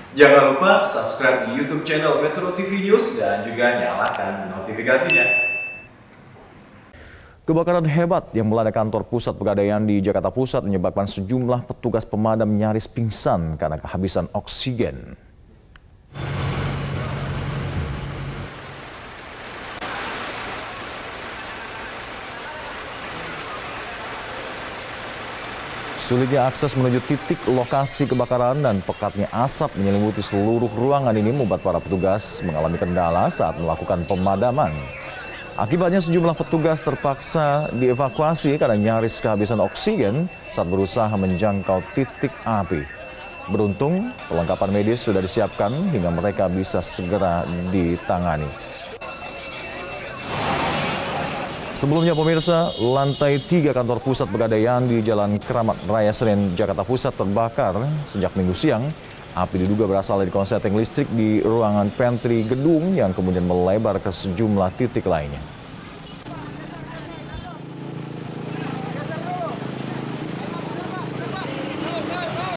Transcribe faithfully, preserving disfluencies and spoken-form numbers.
Jangan lupa subscribe di YouTube channel Metro T V News dan juga nyalakan notifikasinya. Kebakaran hebat yang melanda kantor pusat Pegadaian di Jakarta Pusat menyebabkan sejumlah petugas pemadam nyaris pingsan karena kehabisan oksigen. Sulitnya akses menuju titik lokasi kebakaran dan pekatnya asap menyelimuti seluruh ruangan ini membuat para petugas mengalami kendala saat melakukan pemadaman. Akibatnya sejumlah petugas terpaksa dievakuasi karena nyaris kehabisan oksigen saat berusaha menjangkau titik api. Beruntung, perlengkapan medis sudah disiapkan hingga mereka bisa segera ditangani. Sebelumnya pemirsa, lantai tiga kantor pusat Pegadaian di Jalan Keramat Raya Senen, Jakarta Pusat terbakar sejak Minggu siang. Api diduga berasal dari konsleting listrik di ruangan pantry gedung yang kemudian melebar ke sejumlah titik lainnya.